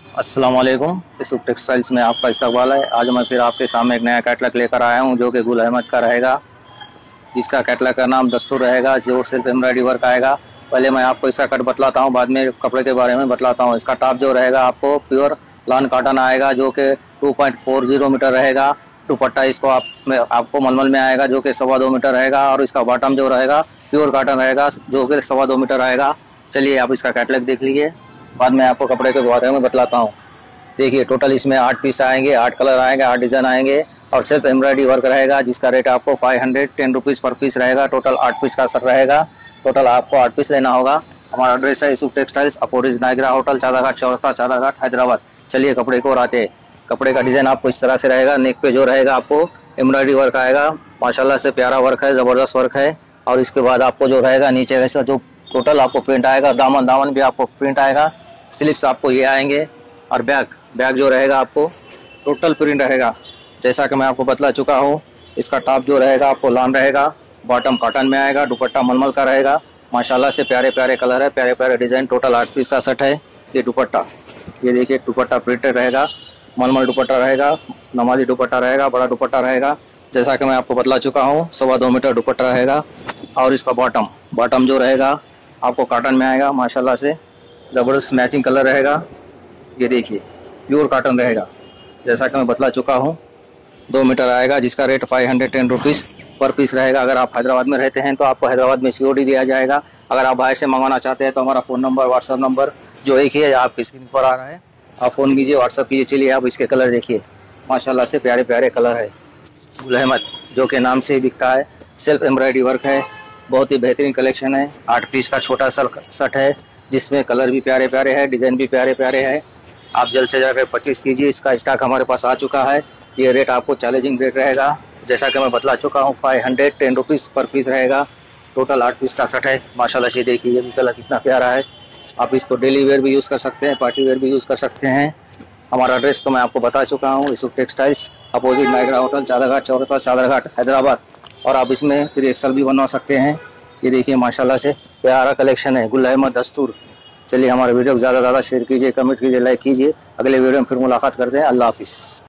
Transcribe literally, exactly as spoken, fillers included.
अस्सलाम वालेकुम। यूसुफ टेक्सटाइल्स में आपका इस्तकबाल है। आज मैं फिर आपके सामने एक नया कैटलॉग लेकर आया हूं जो कि गुल अहमद का रहेगा, जिसका कैटलॉग का नाम दस्तूर रहेगा, जो सिर्फ एम्ब्रॉयडरी वर्क आएगा। पहले मैं आपको इसका कट बतलाता हूं, बाद में कपड़े के बारे में बतलाता हूं। इसका टॉप जो रहेगा आपको प्योर लॉन कॉटन आएगा जो कि two point four zero metre रहेगा। दुपट्टा इसको आप में आपको मलमल में आएगा जो कि सवा दो मीटर रहेगा, और इसका बॉटम जो रहेगा प्योर कॉटन रहेगा जो कि सवा दो मीटर आएगा। चलिए आप इसका कैटलॉग देख लीजिए, बाद में आपको कपड़े के बारे में बतलाता हूँ। देखिए टोटल इसमें आठ पीस आएंगे, आठ कलर आएंगे, आठ डिज़ाइन आएंगे, और सिर्फ एम्ब्रॉयडरी वर्क रहेगा जिसका रेट आपको five hundred ten rupees per piece रहेगा। टोटल आठ पीस का सर रहेगा। टोटल आपको आठ पीस लेना होगा। हमारा एड्रेस है Yusuf textiles, opposite Nagara hotel, Chadaghat Chowrasta, Chadaghat, Hyderabad. चलिए कपड़े को और आते हैं। कपड़े का डिज़ाइन आपको इस तरह से रहेगा। नेक पे जो रहेगा आपको एम्ब्रॉयडरी वर्क आएगा, माशाल्लाह से प्यारा वर्क है, ज़बरदस्त वर्क है। और इसके बाद आपको जो रहेगा नीचे वैसा जो टोटल आपको प्रिंट आएगा, दामन दामन भी आपको प्रिंट आएगा, स्लिप्स आपको ये आएंगे, और बैग बैग जो रहेगा आपको टोटल प्रिंट रहेगा जैसा कि मैं आपको बतला चुका हूँ। इसका टॉप जो रहेगा आपको लॉन रहेगा, बॉटम कॉटन में आएगा, दुपट्टा मलमल का रहेगा। माशाल्लाह से प्यारे प्यारे कलर है, प्यारे प्यारे डिज़ाइन। टोटल आठ पीस का सेट है। ये दुपट्टा, ये देखिए दुपट्टा प्रिंटेड रहेगा, मलमल दुपट्टा रहेगा, नमाजी दुपट्टा रहेगा, बड़ा दुपट्टा रहेगा जैसा कि मैं आपको बतला चुका हूँ। सवा दो मीटर दुपट्टा रहेगा। और इसका बॉटम बॉटम जो रहेगा आपको कॉटन में आएगा, माशाल्लाह से ज़बरदस्त मैचिंग कलर रहेगा। ये देखिए प्योर कॉटन रहेगा जैसा कि मैं बतला चुका हूँ। दो मीटर आएगा जिसका rate five hundred ten rupees per piece रहेगा। अगर आप हैदराबाद में रहते हैं तो आपको हैदराबाद में सी ओ डी दिया जाएगा। अगर आप बाहर से मंगवाना चाहते हैं तो हमारा फ़ोन नंबर, व्हाट्सअप नंबर जो एक ही है आपकी स्क्रीन पर आ रहा है, आप फ़ोन कीजिए, व्हाट्सअप कीजिए। चलिए आप इसके कलर देखिए, माशाल्लाह से प्यारे प्यारे कलर है। गुल अहमद जो कि नाम से ही बिकता है, सेल्फ एम्ब्रॉयडरी वर्क है, बहुत ही बेहतरीन कलेक्शन है। आठ पीस का छोटा सा सेट है जिसमें कलर भी प्यारे प्यारे हैं, डिज़ाइन भी प्यारे प्यारे हैं। आप जल्द से जल्द परचेज़ कीजिए। इसका स्टॉक हमारे पास आ चुका है। ये रेट आपको चैलेंजिंग रेट रहेगा जैसा कि मैं बतला चुका हूँ। Five hundred ten rupees per piece रहेगा। टोटल आठ पीस का सेट है। माशाल्लाह से देखिए ये भी कलर कितना प्यारा है। आप इसको डेली वेयर भी यूज़ कर सकते हैं, पार्टी वेयर भी यूज़ कर सकते हैं। हमारा एड्रेस तो मैं आपको बता चुका हूँ, Yusuf textiles, opposite Nagara hotel, Chadaghat Chowrasta, Chadaghat, Hyderabad. और आप इसमें फिर एक्सल भी बनवा सकते हैं। ये देखिए माशाल्लाह से प्यारा कलेक्शन है, गुल अहमद दस्तूर। चलिए हमारे वीडियो को ज़्यादा से ज़्यादा शेयर कीजिए, कमेंट कीजिए, लाइक कीजिए। अगले वीडियो में फिर मुलाकात करते हैं। अल्लाह हाफिज़।